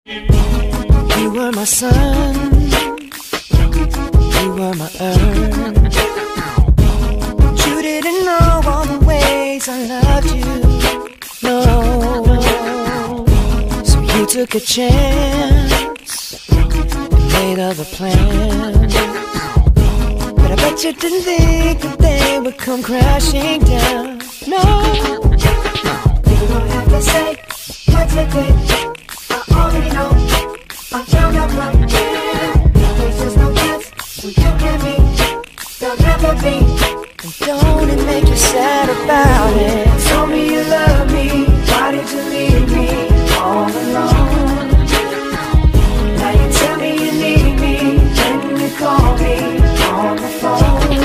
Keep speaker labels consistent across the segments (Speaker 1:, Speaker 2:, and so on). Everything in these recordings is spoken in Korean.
Speaker 1: You were my sun, you were my earth. You didn't know all the ways I loved you, no. So you took a chance and made other plans, but I bet you didn't think that they would come crashing down, no. You don't have to say what you did, I already know. I found out right there, there's just no chance when you and me, there'll never be. And don't it make you sad about it? Told me you love me, why did you leave me all alone? Now you tell me you need me, when you call me on the phone.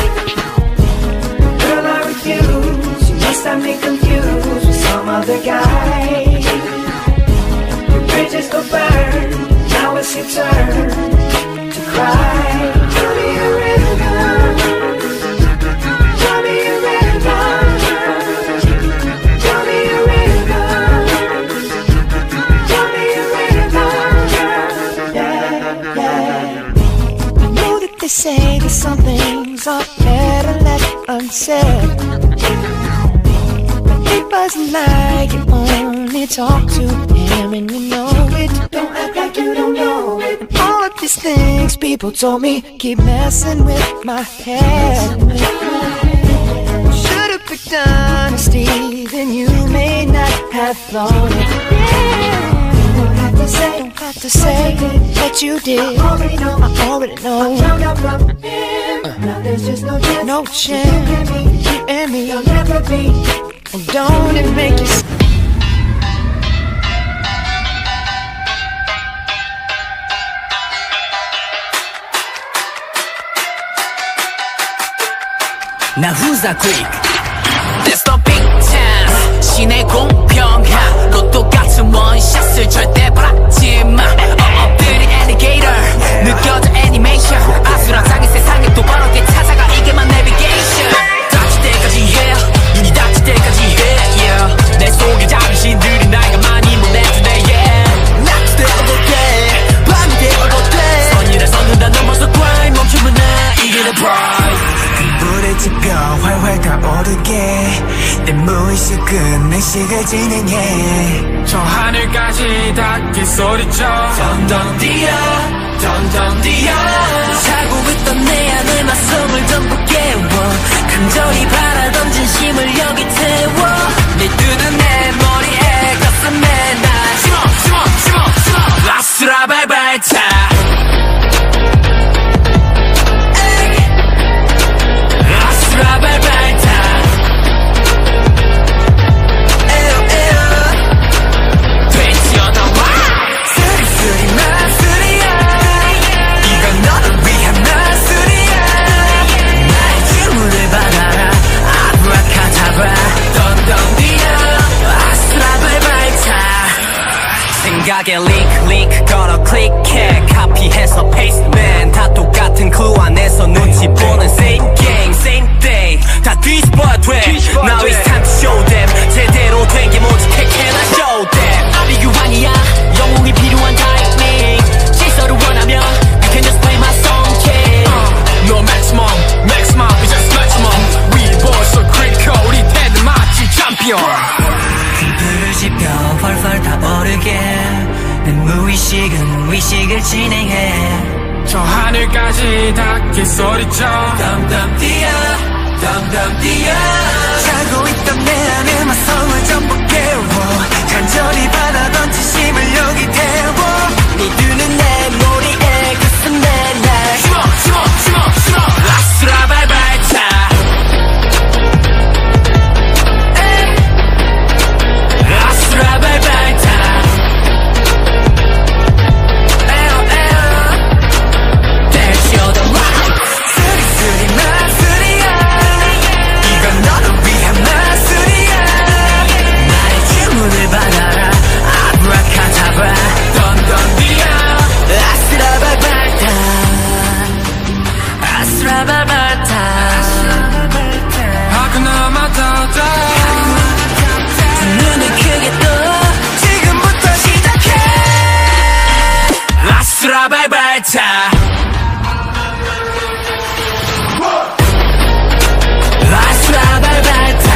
Speaker 1: Girl, I refuse, you must have me confused with some other guy. Your bridges go burn, now it's your turn to cry. Tell me a river, tell me a river, tell me a river, tell me a river, yeah, yeah. I know that they say that some things are better left unsaid, but it wasn't like you only talk to him and you know it. Don't act like you don't know it. And all of these things people told me keep messing with my head. Should've picked honesty, then you may not have thought it. Yeah. Don't have to say that you did. I already know. I found out from him. Now there's just no chance. No chance. You and me, you'll never be. And don't it make you
Speaker 2: Now who's that quick? There's no big chance. 신의 공평한 로또 같은 원샷을 절대 바라지마. 엎드린 alligator 느껴져 애니메이션. 아수라장의 세상에 또 바로게 찾아가 이게만 내비게이션. 닥칠 때까지 해 눈이 닥칠 때까지 해 yeah. 내 속에 작은 신들이 나이가 많이 보내주네 yeah. 낮이 되어도 돼 밤이 되어도 돼 선이라 섰는다 넘어서 grind 멈추면 나 이게 내 pride. 불을 지펴 활활 타오르게 내 무의식은 의식을 진행해 저 하늘까지 닿게 소리쳐 던던 뛰어 던던 뛰어 자고 있던 내 안의 마성을 전부 깨워 간절히 바라던 진심을 여기 태워 네 뜨는 내 머리에 가슴에 날 심어 아수라 발발 차 생각에 링크 걸어 클릭해 카피해서 페이스트맨 다 똑같은 클루 안에서 눈치 보는 same game same day 다 뒤집어야 돼 Now it's time to show them 제대로 된 게 뭔지 캐캐나 show them 아비규환이야 영웅이 필요한 타이밍 질서를 원하면 You can just play my song kid No maximum we just maximum We both so critical 우리 태는 마치 챔피언 불을 지펴 활활 타오르게 내 무의식은 의식을 진행해 저 하늘까지 닿게 소리쳐 덤덤 뛰어 자고 있던 내 안의 마성을 전부 깨워 간절히 바라던 진심을 여기 태워 네 뜨는 내 머리에 가슴에 날 심어 아수라 발발 차 아수라 발발 차 이건 너를 위한 마술이야 나의 주문을 받아라 발차 아스트로 발차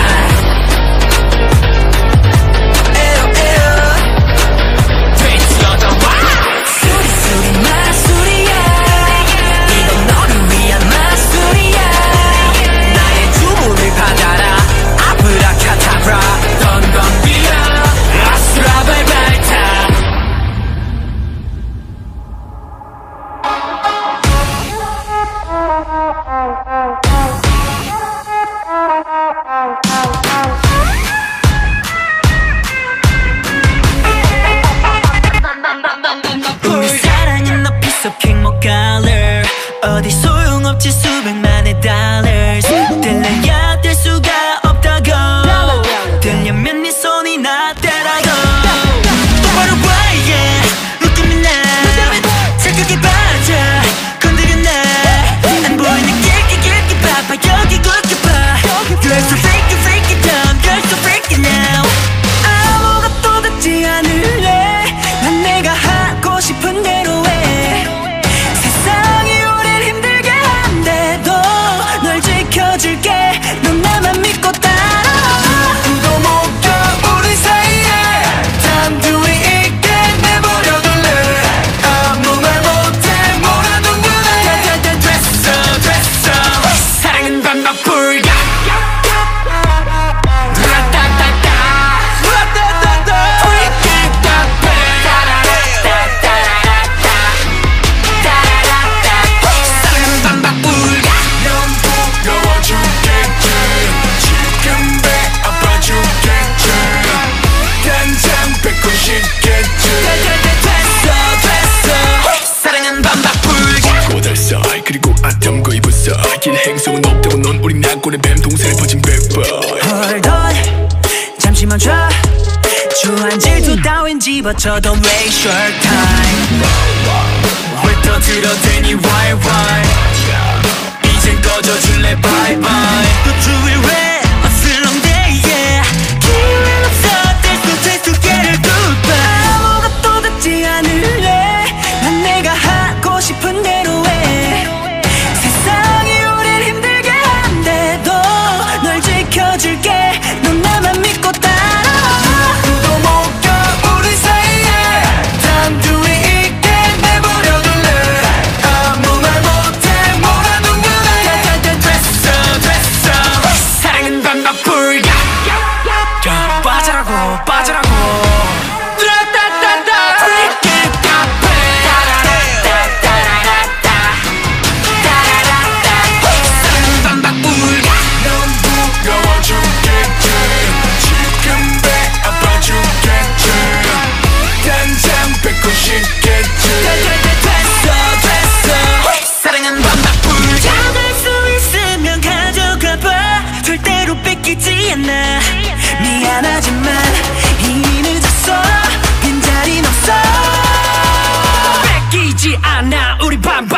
Speaker 3: 우리 사랑은 너 piece of cake 뭐 color 어디 소용없지 수백만의 dollars 들려야 될 수가 없다고 들려면 네 손이 나더라도 똑바로 봐 yeah 느낌이 나 착하게 빠져 건드려 나안 보이는 길게 봐봐 여기 굵게 봐 You're so freaky freaky dumb You're so freaky now 아무것도 듣지 않을래 난 내가 하고 싶은 대로 해 세상이 우릴 힘들게 한데도 널 지켜줄게 넌 나만 믿고 따라와
Speaker 2: 또 못가 우리 사이에 단둘이 있게 내버려둘래 아무 말 못해 몰아둔 그대 됐어 사랑은 반박불가
Speaker 4: 그리고 아톰 거의 부숴 길 행성은 없다고 넌 우리 낙골의 뱀 동생을 퍼진 백발
Speaker 3: Hold on 잠시 멈춰 주한 질투 따윈 집어쳐 Don't waste your time 왜 떠들어대니 why 이젠 꺼져줄래 bye bye 또 주위 왜 어슬렁대 yeah 기회는 없어 Taste to get it goodbye 아무것도 듣지 않을래 난 내가 하고 싶은 대로 해 세상이 우릴 힘들게 한데도 널 지켜줄게 넌 나만 믿고 따라와
Speaker 2: 또 못가 우리 사이에 단둘이 있게 내버려둘래 아무 말 못해 몰아둔 그대 됐어 사랑은 반박불가
Speaker 3: 빠져라고
Speaker 2: 사랑은 반박불가
Speaker 3: 잡을 수 있으면 가져가봐 절대로 뺏기지 않아 미안하지만 이미 늦었어 빈자리는 없어 뺏기지 않아 우리 반박